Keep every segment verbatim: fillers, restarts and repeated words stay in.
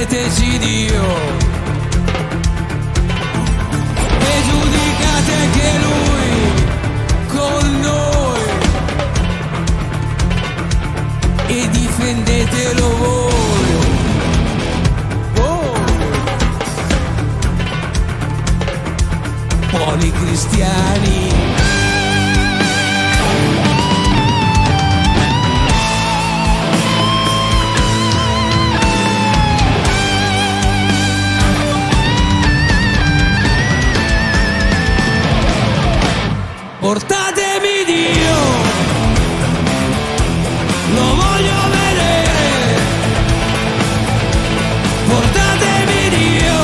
metteteci Dio e giudicate anche Lui con noi e difendetelo voi. Oh. Buoni cristiani. Portatemi Dio, lo voglio vedere. Portatemi Dio,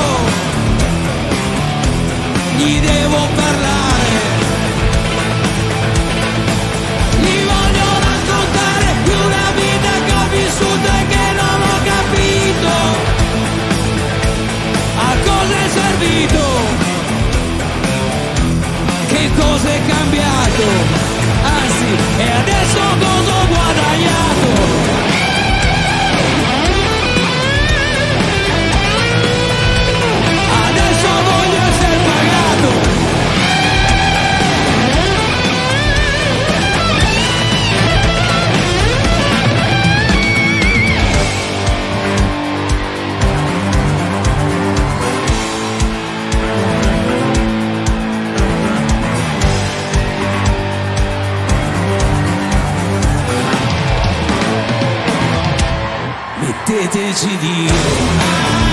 gli devo parlare. Gli voglio raccontare di una vita che ho vissuto e che non ho capito a cosa è servito. Che cosa è cambiato? Anzi, e adesso cosa ho guadagnato? Adesso voglio essere pagato. Metteteci Dio.